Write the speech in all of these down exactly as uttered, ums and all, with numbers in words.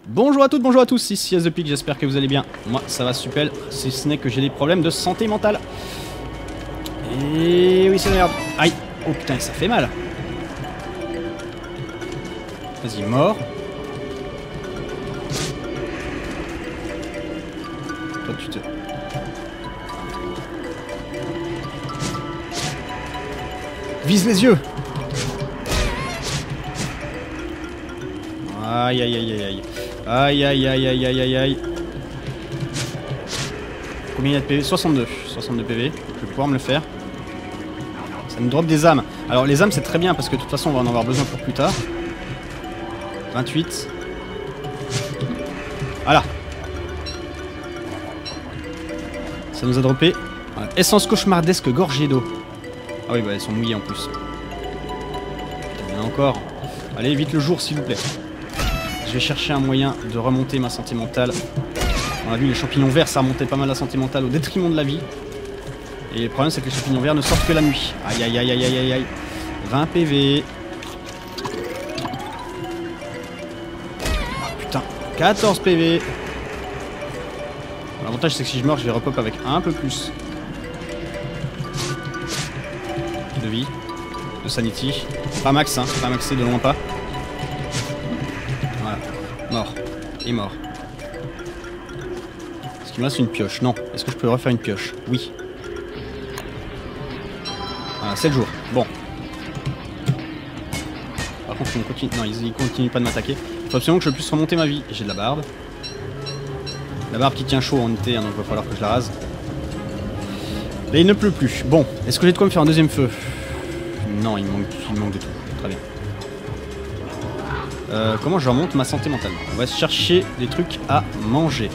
Bonjour à toutes, bonjour à tous, ici AZPIC, j'espère que vous allez bien. Moi ça va super, si ce n'est que j'ai des problèmes de santé mentale. Et oui c'est merde. Aïe. Oh putain ça fait mal. Vas-y mort. Toi tu te... Vise les yeux. Aïe aïe aïe aïe aïe. Aïe aïe aïe aïe aïe aïe aïe. Combien il y a de P V? soixante-deux. soixante-deux P V. Je vais pouvoir me le faire. Ça me drop des âmes. Alors les âmes c'est très bien parce que de toute façon on va en avoir besoin pour plus tard. vingt-huit. Voilà. Ça nous a droppé. Voilà. Essence cauchemardesque gorgée d'eau. Ah oui bah elles sont mouillées en plus. Il y en a encore. Allez vite le jour s'il vous plaît. Je vais chercher un moyen de remonter ma santé mentale. On a vu les champignons verts, ça remontait pas mal la santé mentale au détriment de la vie. Et le problème c'est que les champignons verts ne sortent que la nuit. Aïe aïe aïe aïe aïe aïe aïe. vingt P V. Oh, putain. quatorze P V. L'avantage c'est que si je meurs je vais repop avec un peu plus de vie. De sanity. Pas max hein, pas maxé de loin pas. Voilà. Mort. Et mort. Est-ce qu'il me reste une pioche? Non. Est-ce que je peux refaire une pioche? Oui. Voilà, sept jours. Bon. Par contre, on continue... non, ils, ils continuent pas de m'attaquer. Il faut absolument que je puisse remonter ma vie. J'ai de la barbe. La barbe qui tient chaud en été, hein, donc il va falloir que je la rase. Là, il ne pleut plus. Bon. Est-ce que j'ai de quoi me faire un deuxième feu? Non, il me manque, il me manque de tout. Très bien. Euh, comment je remonte ma santé mentale? On va chercher des trucs à manger.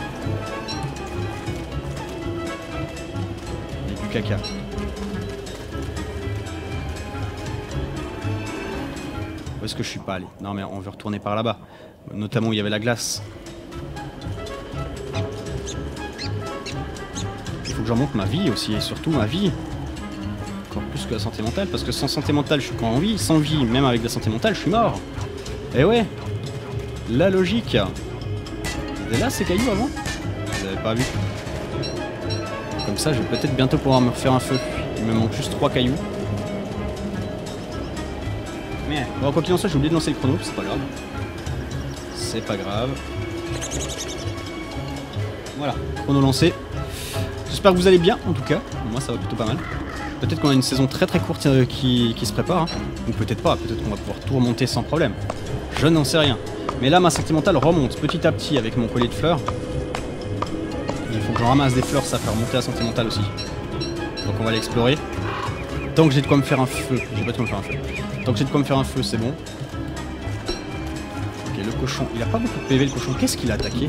Et du caca. Où est-ce que je suis pas allé? Non mais on veut retourner par là-bas. Notamment où il y avait la glace. Il faut que je remonte ma vie aussi, et surtout ma vie. Encore plus que la santé mentale, parce que sans santé mentale je suis encore en vie, sans vie, même avec la santé mentale, je suis mort. Eh ouais, la logique. Et là ces cailloux avant? Vous avez pas vu? Comme ça je vais peut-être bientôt pouvoir me refaire un feu. Il me manque juste trois cailloux. Mais bon, quoi qu'il en soit, j'ai oublié de lancer le chrono, c'est pas grave. C'est pas grave. Voilà, chrono lancé. J'espère que vous allez bien en tout cas. Moi ça va plutôt pas mal. Peut-être qu'on a une saison très très courte euh, qui, qui se prépare, hein. Ou peut-être pas, peut-être qu'on va pouvoir tout remonter sans problème. Je n'en sais rien. Mais là, ma santé mentale remonte petit à petit avec mon collier de fleurs. Il faut que j'en ramasse des fleurs, ça fait remonter la santé mentale aussi. Donc on va l'explorer. Tant que j'ai de quoi me faire un feu, j'ai pas de quoi me faire un feu. Tant que j'ai de quoi me faire un feu, c'est bon. Ok, le cochon, il a pas beaucoup de P V le cochon. Qu'est-ce qu'il a attaqué?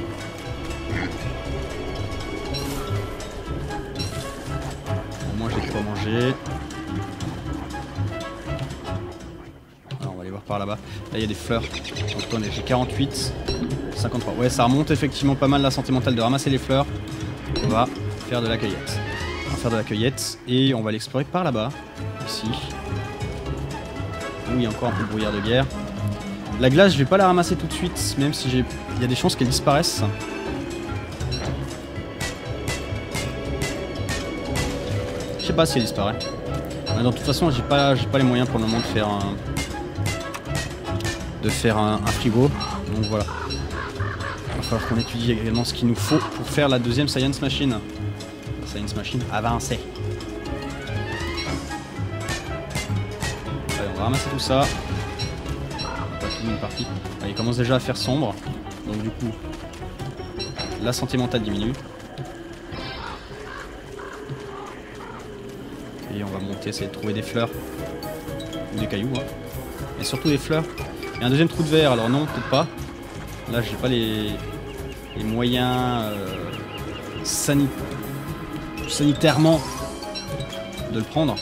Alors, on va aller voir par là-bas. Là il y a des fleurs. Donc on est j'ai quarante-huit, cinquante-trois. Ouais ça remonte effectivement pas mal la santé mentale de ramasser les fleurs. On va faire de la cueillette. On va faire de la cueillette et on va l'explorer par là-bas. Ici. Où il y a encore un peu de brouillard de guerre. La glace je vais pas la ramasser tout de suite, même si j'ai. Il y a des chances qu'elle disparaisse. Je sais pas si elle disparaît. Mais de toute façon, j'ai pas, j'ai pas les moyens pour le moment de faire un, de faire un, un frigo. Donc voilà. Il va falloir qu'on étudie également ce qu'il nous faut pour faire la deuxième Science Machine. La Science Machine avancée. Allez, on va ramasser tout ça. Pas tout une partie. Allez, il commence déjà à faire sombre. Donc du coup, la santé mentale diminue. Et on va monter, essayer de trouver des fleurs. Ou des cailloux. Hein. Et surtout des fleurs. Il y a un deuxième trou de verre, alors non, peut-être pas. Là, j'ai pas les, les moyens euh, sani... sanitairement de le prendre.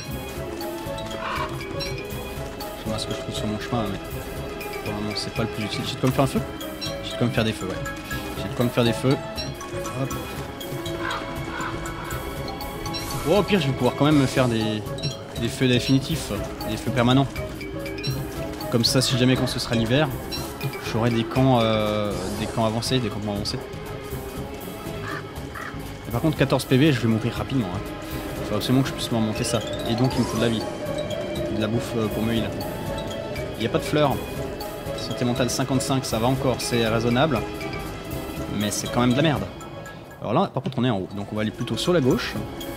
Je vois ce que je trouve sur mon chemin, mais pour le moment, c'est pas le plus utile. J'ai de quoi me faire un feu? J'ai de quoi me faire des feux, ouais. J'ai de quoi me faire des feux. Hop. Oh, au pire, je vais pouvoir quand même me faire des, des feux définitifs, des feux permanents. Comme ça, si jamais quand ce sera l'hiver, j'aurai des camps, euh, des camps avancés, des campements avancés. Et par contre, quatorze P V, je vais mourir rapidement. Hein. Il faut absolument que je puisse me remonter ça. Et donc, il me faut de la vie. Et de la bouffe euh, pour me heal. Il n'y a pas de fleurs. Santé mentale cinquante-cinq, ça va encore, c'est raisonnable. Mais c'est quand même de la merde. Alors là, par contre, on est en haut. Donc, on va aller plutôt sur la gauche.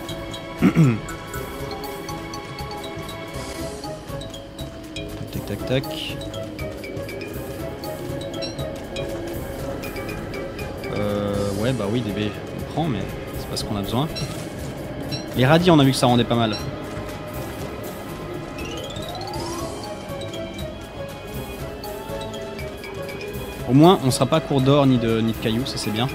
Tac, tac, tac. Euh, ouais, bah oui, D B, on prend, mais c'est pas ce qu'on a besoin. Les radis, on a vu que ça rendait pas mal. Au moins, on sera pas à court d'or ni de, ni de cailloux, ça c'est bien.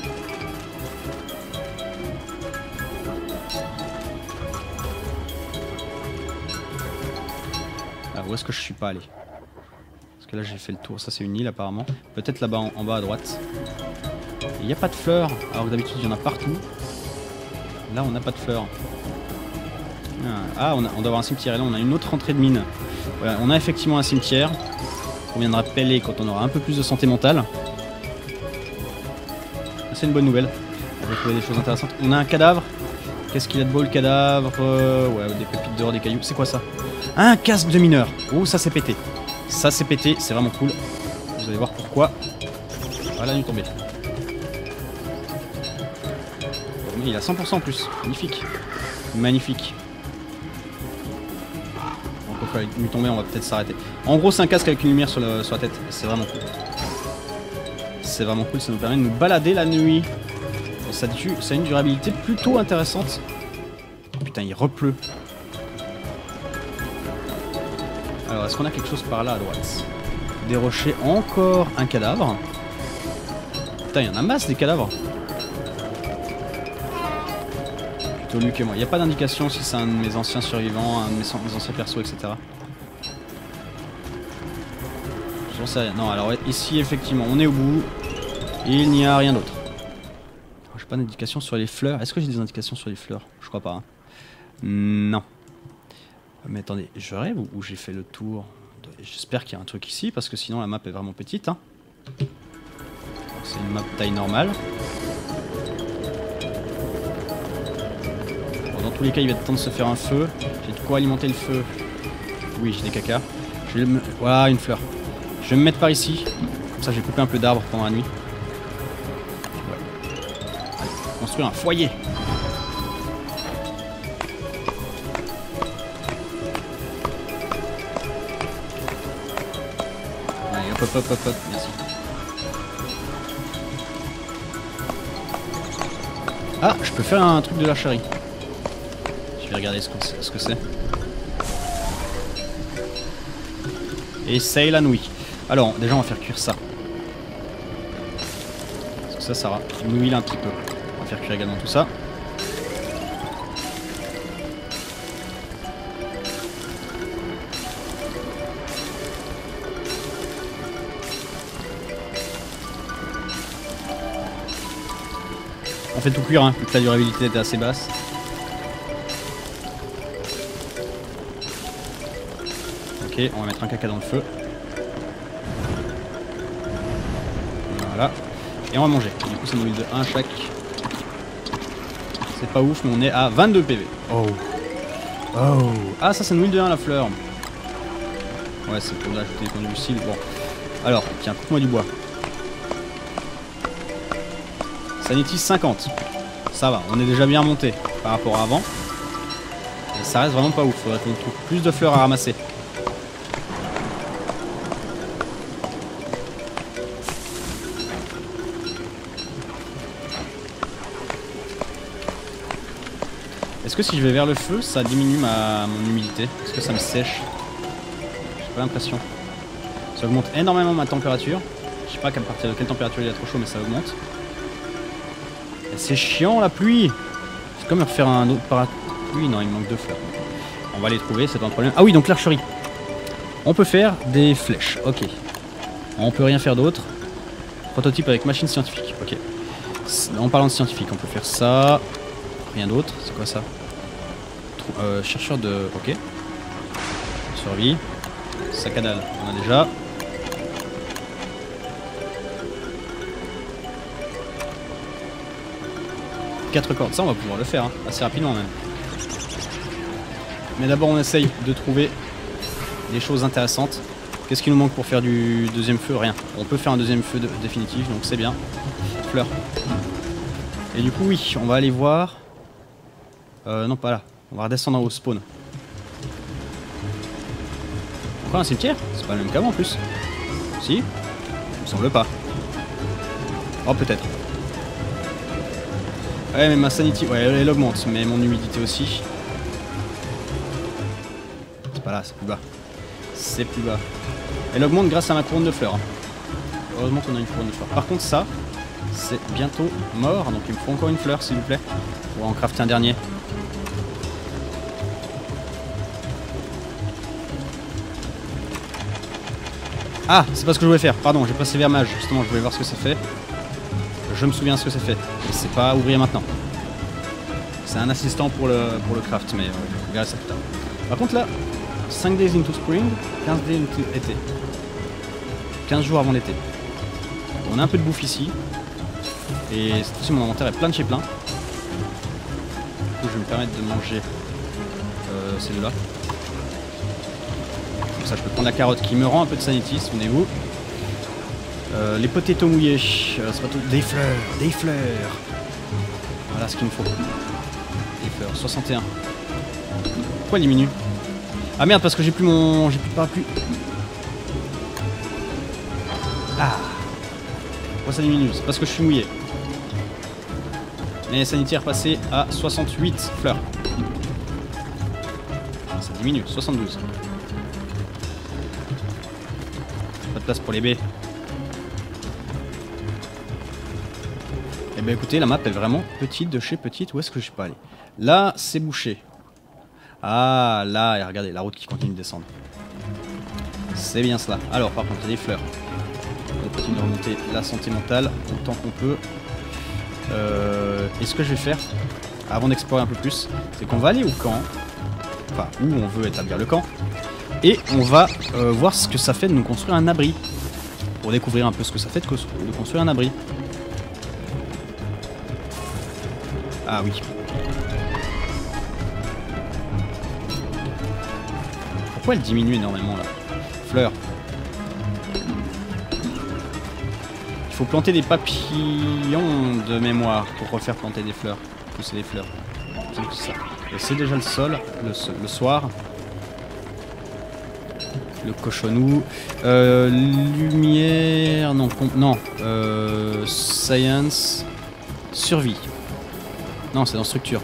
Ah, où est-ce que je suis pas allé? Parce que là j'ai fait le tour, ça c'est une île apparemment. Peut-être là-bas en, en bas à droite. Il n'y a pas de fleurs, alors que d'habitude il y en a partout. Là on n'a pas de fleurs. Ah, on, a, on doit avoir un cimetière et là on a une autre entrée de mine. Voilà, on a effectivement un cimetière. On viendra peler quand on aura un peu plus de santé mentale. C'est une bonne nouvelle. On va trouver des choses intéressantes. On a un cadavre. Qu'est-ce qu'il a de beau le cadavre? euh, Ouais, des pépites d'or, des cailloux. C'est quoi ça? Un casque de mineur. Oh, ça c'est pété. Ça c'est pété, c'est vraiment cool. Vous allez voir pourquoi. Voilà, nuit tombée. Il a cent pour cent en plus. Magnifique. Magnifique. Avec nuit tombée, on va peut-être s'arrêter. En gros, c'est un casque avec une lumière sur, le, sur la tête. C'est vraiment cool. C'est vraiment cool, ça nous permet de nous balader la nuit. Et ça, ça a une durabilité plutôt intéressante. Oh, putain, il repleut. Alors, est-ce qu'on a quelque chose par là à droite? Des rochers, encore un cadavre. Putain, il y en a masse des cadavres. Plutôt lui que moi. Il n'y a pas d'indication si c'est un de mes anciens survivants, un de mes, mes anciens persos, et cetera. J'en sais rien. Non, alors ici, effectivement, on est au bout. Il n'y a rien d'autre. J'ai pas d'indication sur les fleurs. Est-ce que j'ai des indications sur les fleurs? Je crois pas. Hein. Non. Mais attendez, je rêve ou j'ai fait le tour? J'espère qu'il y a un truc ici, parce que sinon la map est vraiment petite. Hein. C'est une map taille normale. Bon, dans tous les cas, il va être temps de se faire un feu. J'ai de quoi alimenter le feu. Oui, j'ai des caca. Je vais me... Voilà, une fleur. Je vais me mettre par ici. Comme ça, j'ai coupé un peu d'arbres pendant la nuit. Ouais. Allez, construire un foyer. Allez, hop, hop, hop, hop, hop. Merci. Ah, je peux faire un truc de l'archerie. Je vais regarder ce que c'est. Ce que c'est. Essaye la nuit. Alors, déjà, on va faire cuire ça. Parce que ça, ça va nous huile un petit peu. On va faire cuire également tout ça. On fait tout cuire, hein, vu que la durabilité était assez basse. Ok, on va mettre un caca dans le feu. Voilà. Et on va manger. Du coup, ça nous huile de un chaque. C'est pas ouf, mais on est à vingt-deux P V. Oh. Oh. Ah, ça, ça nous huile de un la fleur. Ouais, c'est pour ajouter des combustibles. Bon. Alors, tiens, coupe-moi du bois. Sanity cinquante. Ça va, on est déjà bien monté par rapport à avant. Et ça reste vraiment pas ouf. Faudrait qu'on trouve plus de fleurs à ramasser. Est-ce que si je vais vers le feu, ça diminue ma mon humidité? Est-ce que ça me sèche? J'ai pas l'impression. Ça augmente énormément ma température. Je sais pas à partir de quelle température il est trop chaud, mais ça augmente. C'est chiant la pluie. C'est comme refaire un autre parapluie. Non, il me manque deux fleurs. On va les trouver, c'est pas un problème. Ah oui, donc l'archerie. On peut faire des flèches. Ok. On peut rien faire d'autre. Prototype avec machine scientifique. Ok. En parlant de scientifique, on peut faire ça. Rien d'autre. C'est quoi ça? euh, Chercheur de... Ok. Survie. Sac à dalle. On a déjà. quatre cordes. Ça, on va pouvoir le faire, hein, assez rapidement même. Mais d'abord, on essaye de trouver des choses intéressantes. Qu'est-ce qui nous manque pour faire du deuxième feu? Rien. On peut faire un deuxième feu de définitif, donc c'est bien. Fleurs. Et du coup, oui, on va aller voir... Euh, non, pas là. On va redescendre au spawn. Encore un cimetière? C'est pas le même qu'avant en plus. Si? Il me semble pas. Oh, peut-être. Ouais, mais ma sanity... Ouais, elle augmente, mais mon humidité aussi. C'est pas là, c'est plus bas. C'est plus bas. Elle augmente grâce à ma couronne de fleurs. Heureusement qu'on a une couronne de fleurs. Par contre, ça, c'est bientôt mort. Donc il me faut encore une fleur, s'il vous plaît. Pour en crafter un dernier. Ah, c'est pas ce que je voulais faire. Pardon, j'ai passé vers mage. Justement, je voulais voir ce que ça fait. Je me souviens ce que ça fait. Et c'est pas à ouvrir maintenant. C'est un assistant pour le, pour le craft, mais euh, je verrai ça plus tard. Par contre là, cinq days into spring, quinze days into été. quinze jours avant l'été. On a un peu de bouffe ici. Et cette fois-ci mon inventaire est plein de chez plein. Du coup je vais me permettre de manger euh, ces deux-là. Comme ça je peux prendre la carotte qui me rend un peu de sanity, souvenez-vous. Euh, les potatoes mouillés, euh, c'est pas tout. Des fleurs, des fleurs. Voilà ce qu'il nous faut. Des fleurs, soixante et un. Pourquoi elle diminue? Ah merde, parce que j'ai plus mon... j'ai plus de parapluie. Ah. Pourquoi ça diminue? C'est parce que je suis mouillé. Mais sanitaire passé à soixante-huit fleurs. Ça diminue, soixante-douze. Pas de place pour les baies. Eh ben écoutez, la map est vraiment petite de chez petite. Où est-ce que je peux aller? Là, c'est bouché. Ah, là, et regardez, la route qui continue de descendre. C'est bien cela. Alors, par contre, il y a des fleurs. On continue de remonter la santé mentale autant qu'on peut. Euh, et ce que je vais faire, avant d'explorer un peu plus, c'est qu'on va aller au camp. Enfin, où on veut établir le camp. Et on va euh, voir ce que ça fait de nous construire un abri. Pour découvrir un peu ce que ça fait de, co de construire un abri. Ah oui. Pourquoi elle diminue énormément là? Fleurs. Il faut planter des papillons de mémoire pour refaire planter des fleurs. Pousser des fleurs. C'est ça. Et c'est déjà le sol, le, le soir. Le cochonou. Euh, lumière. Non, non. Euh, science. Survie. Non, c'est dans structure.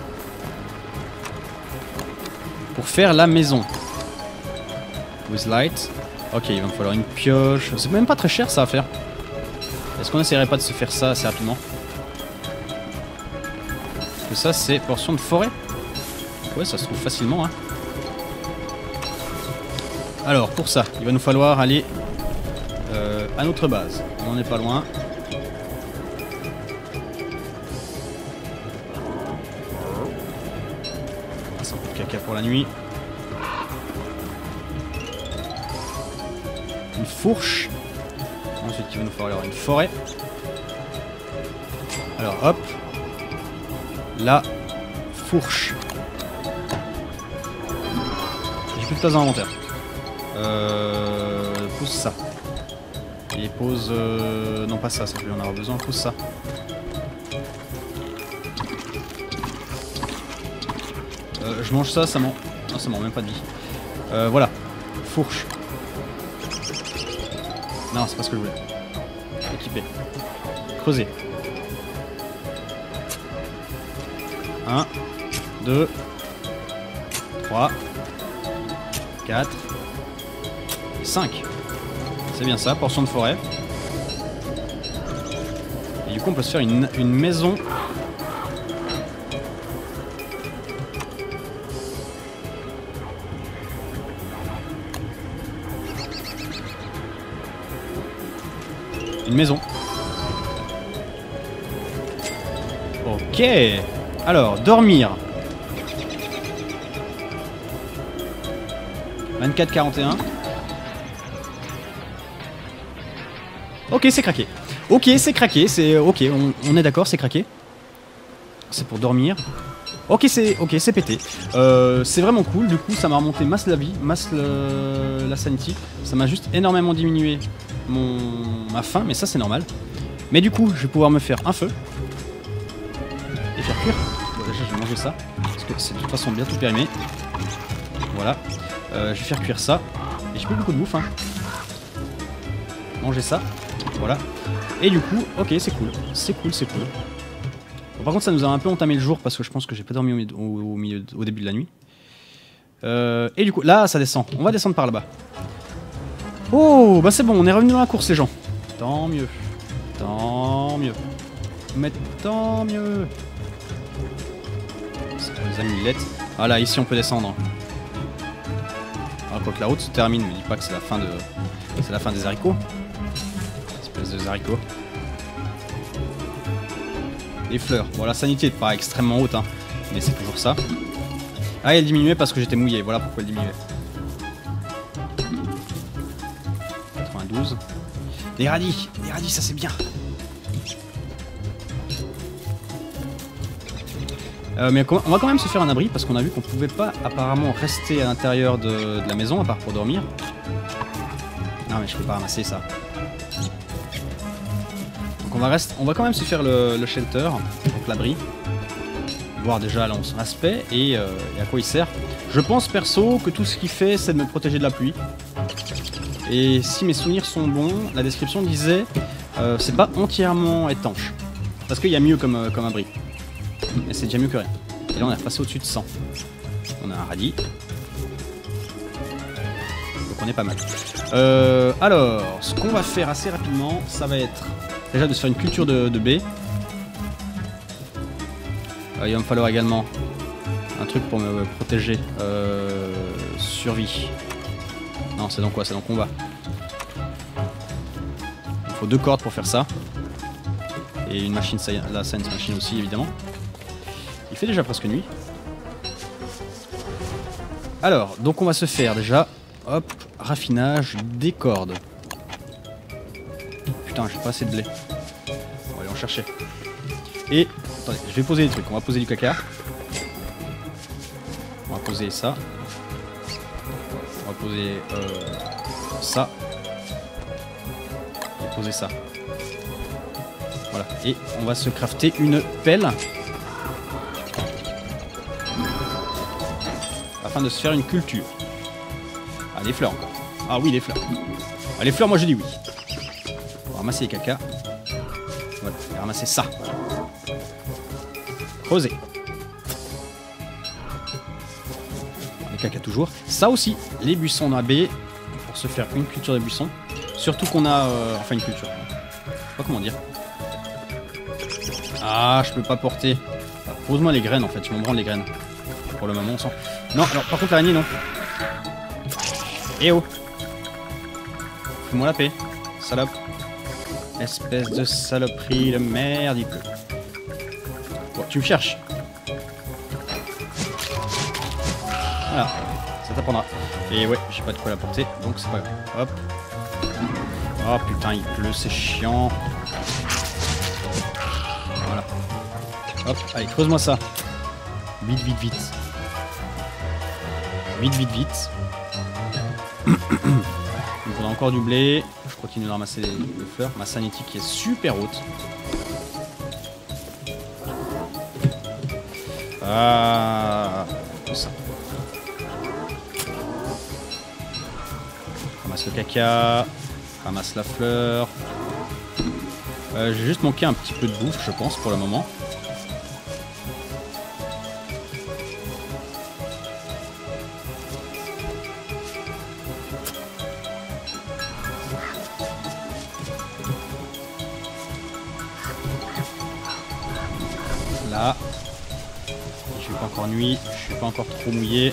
Pour faire la maison. With light. Ok, il va me falloir une pioche. C'est même pas très cher ça à faire. Est-ce qu'on essaierait pas de se faire ça assez rapidement? Parce que ça, c'est portion de forêt. Ouais, ça se trouve facilement. Hein. Alors, pour ça, il va nous falloir aller euh, à notre base. On n'en est pas loin. Caca pour la nuit. Une fourche. Ensuite il va nous falloir une forêt. Alors hop. La fourche. J'ai plus de place dans l'inventaire. Euh, pousse ça. Et pose... Euh, non pas ça, ça je vais en avoir besoin. Pousse ça. Euh, je mange ça, ça m'en... Non, ça m'en même pas de vie. Euh, voilà. Fourche. Non, c'est pas ce que je voulais. Équiper. Creuser. un, deux, trois, quatre, cinq. C'est bien ça, portion de forêt. Et du coup, on peut se faire une, une maison... Une maison. Ok. Alors, dormir. vingt-quatre quarante et un. Ok, c'est craqué. Ok, c'est craqué. C'est ok. On, on est d'accord, c'est craqué. C'est pour dormir. Ok, c'est ok, c'est pété. Euh, c'est vraiment cool. Du coup, ça m'a remonté masse la vie, masse le, la sanity. Ça m'a juste énormément diminué mon, ma faim, mais ça, c'est normal. Mais du coup, je vais pouvoir me faire un feu. Et faire cuire. Bon, déjà, je vais manger ça. Parce que c'est de toute façon bientôt périmé. Voilà. Euh, je vais faire cuire ça. Et j'ai plus beaucoup de bouffe. Hein. Manger ça. Voilà. Et du coup, ok, c'est cool. C'est cool, c'est cool. Bon, par contre, ça nous a un peu entamé le jour parce que je pense que j'ai pas dormi au, au, au, milieu, au début de la nuit. Euh, et du coup, là, ça descend. On va descendre par là-bas. Oh, bah c'est bon, on est revenu dans la course, les gens. Tant mieux. Tant mieux. Mais tant mieux. C'est pour les amulettes. Ah là, ici, on peut descendre. Alors, quand la route se termine, ne me dis pas que c'est la fin de... C'est la fin des haricots. Espèce de haricots. Les fleurs. Bon, la sanité n'est pas extrêmement haute, hein, mais c'est toujours ça. Ah, elle diminuait parce que j'étais mouillé. Voilà pourquoi elle diminuait. quatre-vingt-douze. Des radis. Des radis, ça c'est bien. Euh, mais on va quand même se faire un abri parce qu'on a vu qu'on pouvait pas apparemment rester à l'intérieur de, de la maison à part pour dormir. Non mais je peux pas ramasser ça. Donc on va, rester, on va quand même se faire le, le shelter, donc l'abri. Voir déjà là son aspect et, euh, et à quoi il sert. Je pense perso que tout ce qu'il fait c'est de me protéger de la pluie. Et si mes souvenirs sont bons, la description disait euh, c'est pas entièrement étanche. Parce qu'il y a mieux comme, euh, comme abri. Mais c'est déjà mieux que rien. Et là on est repassé au-dessus de cent. On a un radis. Donc on est pas mal. Euh, alors, ce qu'on va faire assez rapidement, ça va être déjà de se faire une culture de, de baies. Euh, il va me falloir également un truc pour me protéger. Euh, survie. Non, c'est dans quoi? C'est dans combat. Il faut deux cordes pour faire ça. Et une machine, la science machine aussi évidemment. Il fait déjà presque nuit. Alors, donc on va se faire déjà, hop, raffinage des cordes. Putain, j'ai pas assez de lait. On va aller en chercher. Et, attendez, je vais poser des trucs. On va poser du caca. On va poser ça. On va poser euh, ça. Et poser ça. Voilà. Et on va se crafter une pelle. Afin de se faire une culture. Ah, des fleurs encore. Ah oui, des fleurs. Ah, les fleurs, moi je dis oui. On va ramasser les caca. Voilà, on va ramasser ça. Creuser. Les caca toujours. Ça aussi, les buissons dans la baie. Pour se faire une culture de buissons. Surtout qu'on a... Euh, enfin, une culture. Je sais pas comment dire. Ah, je peux pas porter. Ah, pose-moi les graines en fait, je m'en branle les graines. Pour le moment, on sent. Non, alors par contre, l'araignée, non. Eh oh. Fous-moi la paix, salope. Espèce de saloperie de merde. Bon, tu me cherches. Voilà, ça t'apprendra. Et ouais, j'ai pas de quoi la porter, donc c'est pas grave. Hop. Oh putain, il pleut, c'est chiant. Voilà. Hop, allez, creuse-moi ça. Vite, vite, vite. Vite, vite, vite. Donc on a encore du blé. Je continue de ramasser les, les fleurs. Ma sanity qui est super haute. Ah, tout ça. Ramasse le caca. Ramasse la fleur. Euh, J'ai juste manqué un petit peu de bouffe, je pense, pour le moment. Là. Je suis pas encore nuit, je suis pas encore trop mouillé.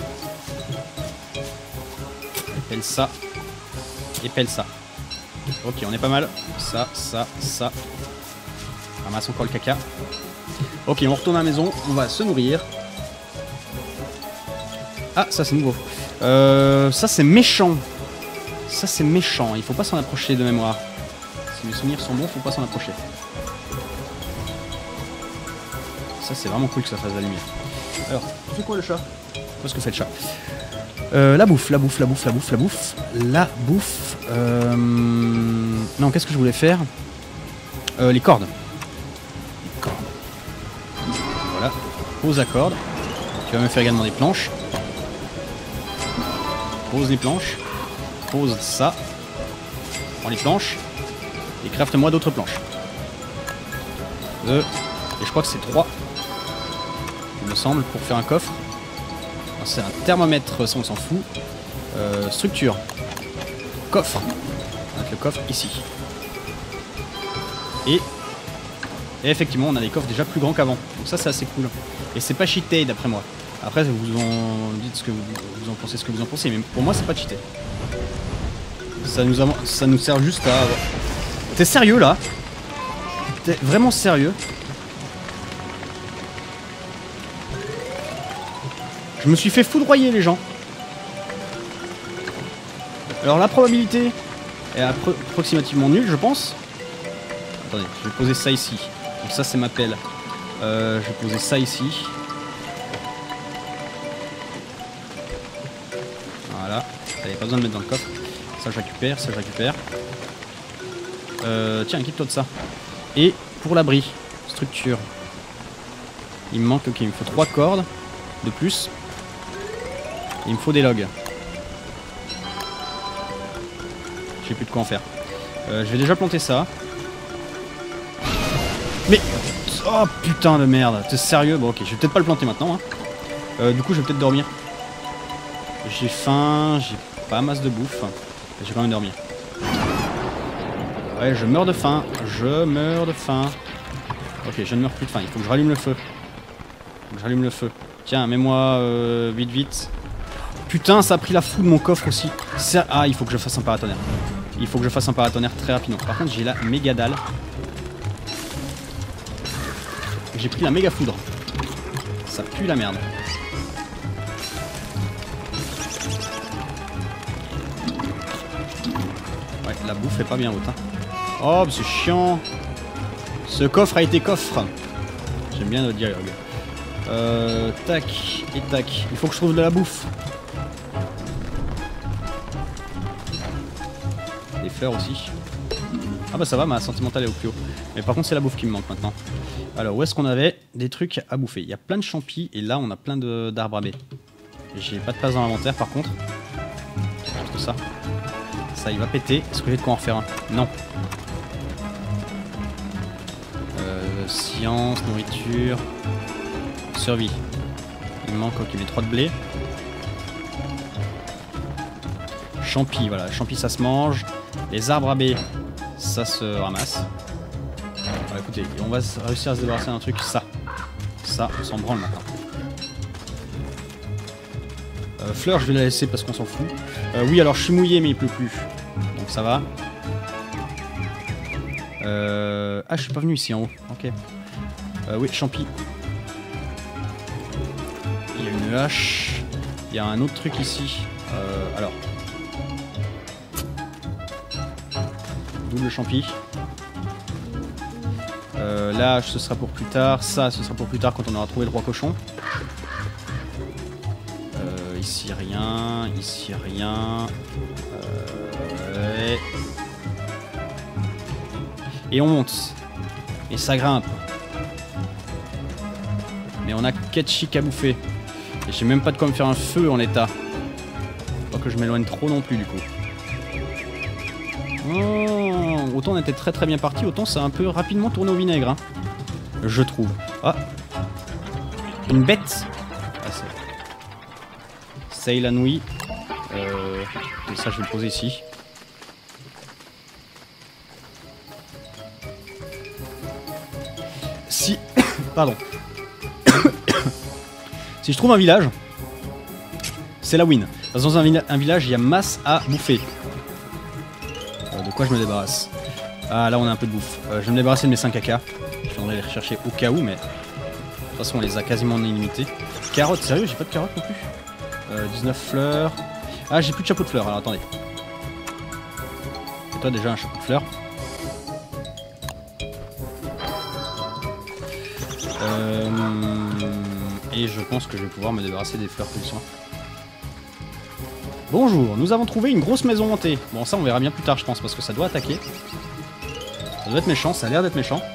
Épelle ça. Épelle ça. Ok, on est pas mal. Ça, ça, ça. Ramasse encore le caca. Ok, on retourne à la maison, on va se nourrir. Ah, ça c'est nouveau. Euh, ça c'est méchant. Ça c'est méchant, il faut pas s'en approcher de mémoire. Si mes souvenirs sont bons, faut pas s'en approcher. Ça c'est vraiment cool que ça fasse de la lumière. Alors, c'est quoi le chat? Qu'est-ce que fait le chat? euh, La bouffe, la bouffe, la bouffe, la bouffe, la bouffe. La bouffe... Euh... Non, qu'est-ce que je voulais faire? euh, Les cordes. Les cordes. Voilà. Pose la corde. Tu vas me faire également des planches. Pose les planches. Pose ça. Prends les planches. Et crafte-moi d'autres planches. Deux. Et je crois que c'est trois. Il me semble, pour faire un coffre. C'est un thermomètre, ça on s'en fout. Euh, structure. Coffre. On va mettre le coffre ici. Et... Et effectivement, on a des coffres déjà plus grands qu'avant. Donc ça, c'est assez cool. Et c'est pas cheaté, d'après moi. Après, vous en dites ce que vous, vous en pensez, ce que vous en pensez. Mais pour moi, c'est pas cheaté. Ça nous, a... ça nous sert juste à... T'es sérieux, là? T'es vraiment sérieux? Je me suis fait foudroyer, les gens. Alors la probabilité est appro approximativement nulle, je pense. Attendez, je vais poser ça ici. Donc ça, c'est ma pelle. Euh, je vais poser ça ici. Voilà. Allez, pas besoin de mettre dans le coffre. Ça, je récupère, ça, je récupère. Euh, tiens, quitte-toi de ça. Et pour l'abri, structure. Il me manque, ok, il me faut trois cordes de plus. Il me faut des logs. Je sais plus de quoi en faire. Euh, je vais déjà planter ça. Mais... Oh putain de merde. T'es sérieux? Bon ok, je vais peut-être pas le planter maintenant. Hein. Euh, du coup, je vais peut-être dormir. J'ai faim, j'ai pas masse de bouffe. Je vais quand même dormir. Ouais, je meurs de faim. Je meurs de faim. Ok, je ne meurs plus de faim. Il faut que je rallume le feu. Il faut que je rallume le feu. Tiens, mets-moi euh, vite vite. Putain, ça a pris la fou de mon coffre aussi. Ah, il faut que je fasse un paratonnerre. Il faut que je fasse un paratonnerre très rapidement. Par contre, j'ai la méga dalle. J'ai pris la méga foudre. Ça pue la merde. Ouais, la bouffe est pas bien haute. Hein. Oh, c'est chiant. Ce coffre a été coffre. J'aime bien le dialogue. Euh, tac et tac. Il faut que je trouve de la bouffe. Des fleurs aussi. Ah bah ça va, ma sentimentale est au plus haut. Mais par contre c'est la bouffe qui me manque maintenant. Alors où est-ce qu'on avait des trucs à bouffer? Il y a plein de champis et là on a plein d'arbres à baie. J'ai pas de place dans l'inventaire par contre. Juste ça. Ça il va péter. Est-ce que j'ai de quoi en faire un? Non. Euh, science, nourriture, survie. Il me manque ok mes trois de blé. Champi, voilà, champi ça se mange. Les arbres à baie, ça se ramasse. Voilà, écoutez, on va réussir à se débarrasser d'un truc, ça. Ça, on s'en branle maintenant. Euh, fleur, je vais la laisser parce qu'on s'en fout. Euh, oui, alors je suis mouillé, mais il pleut plus. Donc ça va. Euh... Ah, je suis pas venu ici en haut. Ok. Euh, oui, champi. Il y a une hache. Il y a un autre truc ici. Euh, alors. Double champi. Euh, là, ce sera pour plus tard. Ça, ce sera pour plus tard quand on aura trouvé le roi cochon. Euh, ici, rien. Ici, rien. Euh, ouais. Et on monte. Et ça grimpe. Mais on a quatre chics à bouffer. Et j'ai même pas de quoi me faire un feu en l'état. Pas que je m'éloigne trop non plus du coup. Oh, autant on était très très bien parti, autant ça a un peu rapidement tourné au vinaigre. Hein, je trouve. Ah, une bête. Ah, c'est la nuit. Euh, et ça je vais le poser ici. Si... Pardon. Si je trouve un village, c'est la win. Dans un, un village, il y a masse à bouffer. Euh, de quoi je me débarrasse? Ah, là on a un peu de bouffe. Euh, je vais me débarrasser de mes cinq caca. Je viendrai les rechercher au cas où, mais... De toute façon, on les a quasiment en illimité. Carottes, sérieux, j'ai pas de carottes non plus. Euh, dix-neuf fleurs. Ah, j'ai plus de chapeau de fleurs, alors attendez. Et toi déjà un chapeau de fleurs. Euh, et je pense que je vais pouvoir me débarrasser des fleurs pulsants. Bonjour, nous avons trouvé une grosse maison hantée. Bon, ça on verra bien plus tard, je pense, parce que ça doit attaquer. Ça doit être méchant, ça a l'air d'être méchant.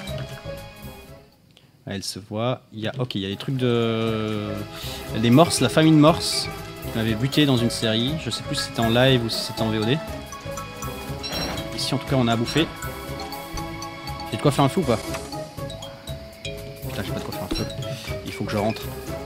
Elle se voit. Il y a, ok, il y a des trucs de... Il y a des morses, la famille de morses, qui m'avait buté dans une série. Je sais plus si c'était en live ou si c'était en V O D. Ici, en tout cas, on a à bouffer. J'ai de quoi faire un feu ou pas? Putain, j'ai pas de quoi faire un feu. Il faut que je rentre.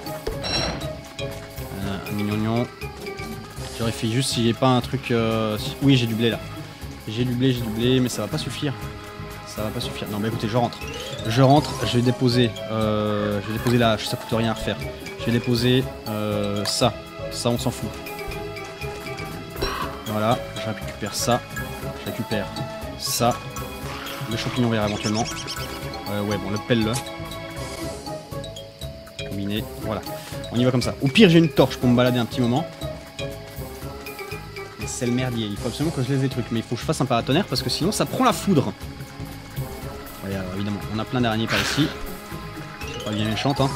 Euh, un mignonnion. Je réfléchis juste si j'ai pas un truc... Euh... si- Oui, j'ai du blé là. J'ai du blé, j'ai du blé, mais ça va pas suffire. Ça va pas suffire. Non, mais écoutez, je rentre. Je rentre, je vais déposer... Euh... Je vais déposer la hache, ça coûte rien à refaire. Je vais déposer euh, ça. Ça, on s'en fout. Voilà, je récupère ça. Je récupère ça. Le champignon vert éventuellement. Euh, ouais, bon, le pelle-le. Combiné, voilà. On y va comme ça. Au pire, j'ai une torche pour me balader un petit moment. Mais c'est le merdier. Il faut absolument que je laisse des trucs. Mais il faut que je fasse un paratonnerre parce que sinon, ça prend la foudre. Ouais, alors, évidemment, on a plein d'araignées par ici. C'est pas bien méchante, hein.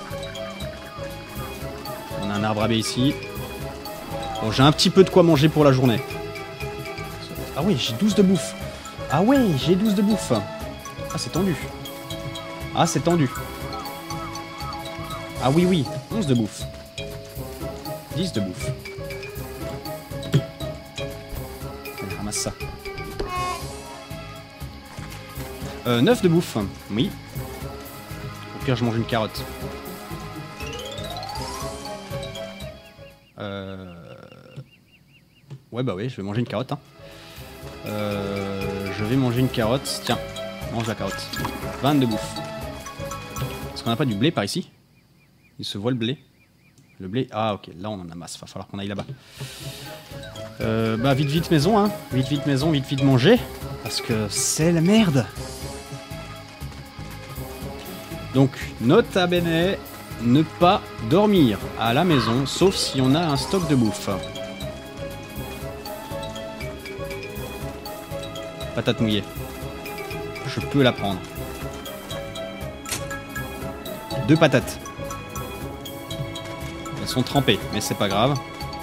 On a un arbre à baie ici. Bon, j'ai un petit peu de quoi manger pour la journée. Ah oui, j'ai douze de bouffe. Ah ouais, j'ai douze de bouffe. Ah, c'est tendu. Ah, c'est tendu. Ah oui, oui, onze de bouffe. dix de bouffe. Allez, ramasse ça. Euh, neuf de bouffe. Oui. Au pire, je mange une carotte. Euh... Ouais, bah oui, je vais manger une carotte. Hein. Euh, je vais manger une carotte. Tiens, mange la carotte. vingt de bouffe. Est-ce qu'on n'a pas du blé par ici? Il se voit le blé. Le blé. Ah, ok, là on en a masse. Va falloir qu'on aille là-bas. Euh, bah, vite, vite maison, hein. Vite, vite maison, vite, vite manger. Parce que c'est la merde. Donc, nota bene, ne pas dormir à la maison, sauf si on a un stock de bouffe. Patate mouillée. Je peux la prendre. Deux patates. Elles sont trempées, mais c'est pas grave.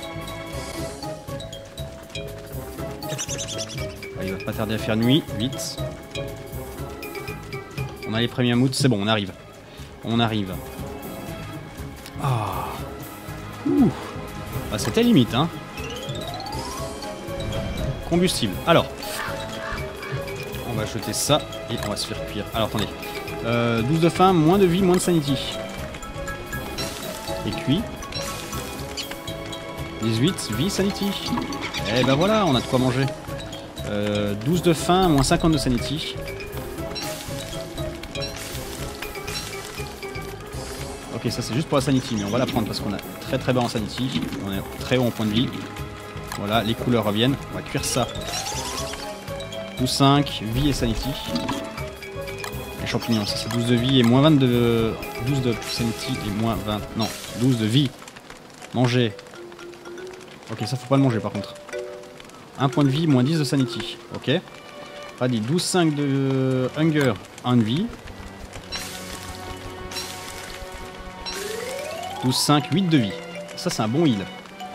Il va pas tarder à faire nuit. Vite. On a les premiers moods. C'est bon, on arrive. On arrive. Ah. Ouh. Bah, c'était limite, hein. Combustible. Alors. On va jeter ça et on va se faire cuire. Alors attendez. Euh, douze de faim, moins de vie, moins de sanity. Et cuit. dix-huit, vie, sanity. Et ben voilà, on a de quoi manger. Euh, douze de faim, moins cinquante de sanity. Ok, ça c'est juste pour la sanity, mais on va la prendre parce qu'on a très très bas en sanity. On est très haut en point de vie. Voilà, les couleurs reviennent. On va cuire ça. douze cinq, vie et sanity. Les champignons, ça c'est douze de vie et moins vingt de... douze de sanity et moins vingt... Non, douze de vie. Manger. Ok, ça faut pas le manger par contre. un point de vie, moins dix de sanity. Ok. Pas dit douze cinq de hunger, un de vie. douze cinq, huit de vie. Ça c'est un bon heal.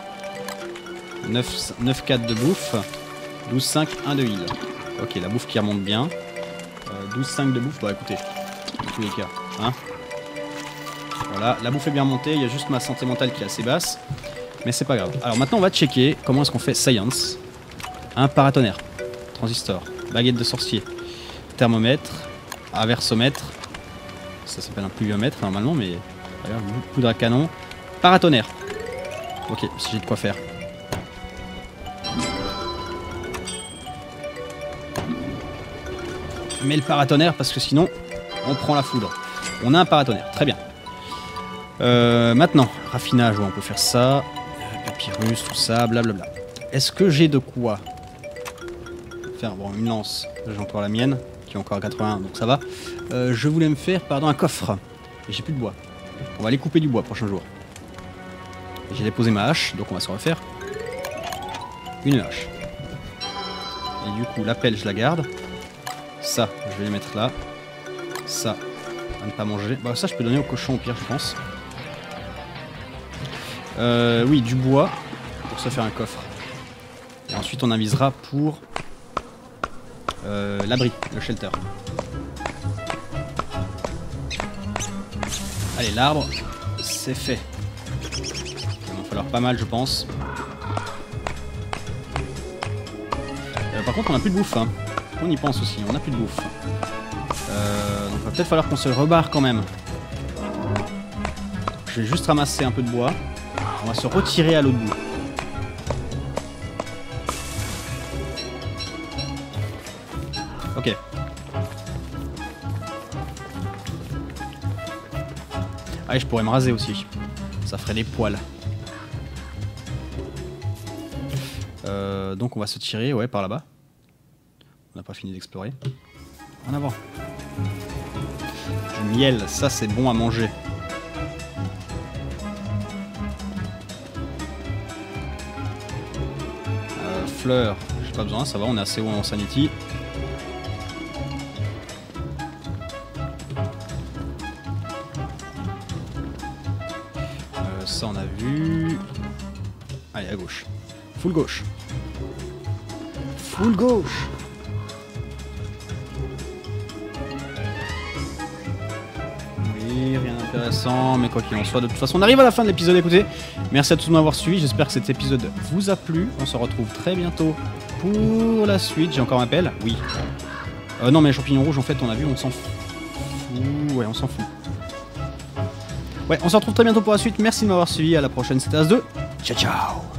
neuf quatre de bouffe. douze cinq, un de heal. Ok, la bouffe qui remonte bien. Euh, douze cinq de bouffe, bah écoutez, dans tous les cas. Hein. Voilà, la bouffe est bien montée, il y a juste ma santé mentale qui est assez basse. Mais c'est pas grave. Alors maintenant on va checker comment est-ce qu'on fait science. Un paratonnerre, transistor, baguette de sorcier, thermomètre, aversomètre. Ça s'appelle un pluviomètre normalement, mais regarde, poudre à canon. Paratonnerre. Ok, si j'ai de quoi faire. Mais le paratonnerre parce que sinon on prend la foudre. On a un paratonnerre, très bien. Euh, maintenant, raffinage, ouais, on peut faire ça. Papyrus, tout ça, blablabla. Est-ce que j'ai de quoi faire bon, une lance, j'ai encore la mienne, qui est encore à quatre-vingts, donc ça va. Euh, je voulais me faire, pardon, un coffre. Et j'ai plus de bois. On va aller couper du bois prochain jour. J'ai déposé ma hache, donc on va se refaire une hache. Et du coup, la pelle, je la garde. Ça, je vais les mettre là. Ça, à ne pas manger. Bah ça je peux donner au cochon au pire je pense. Euh, oui, du bois pour se faire un coffre. Et ensuite on avisera pour euh, l'abri, le shelter. Allez, l'arbre, c'est fait. Il va falloir pas mal je pense. Euh, par contre on a plus de bouffe. Hein. On y pense aussi, on a plus de bouffe. Euh, donc il va peut-être falloir qu'on se rebarre quand même. Je vais juste ramasser un peu de bois. On va se retirer à l'autre bout. Ok. Ah, et je pourrais me raser aussi. Ça ferait des poils. Euh, donc on va se tirer, ouais, par là-bas. On n'a pas fini d'explorer. En avant. Du miel, ça c'est bon à manger. Euh, fleurs, j'ai pas besoin, ça va, on est assez haut en sanity. Euh, ça on a vu. Allez, à gauche. Full gauche. Full gauche. Oui, rien d'intéressant, mais quoi qu'il en soit, de toute façon, on arrive à la fin de l'épisode. Écoutez, merci à tous de m'avoir suivi. J'espère que cet épisode vous a plu. On se retrouve très bientôt pour la suite. J'ai encore un appel. Oui. Euh, non, mais les champignons rouges, en fait, on a vu, on s'en fout. Ouais, on s'en fout. Ouais, on se retrouve très bientôt pour la suite. Merci de m'avoir suivi. À la prochaine, c'était As deux. Ciao, ciao.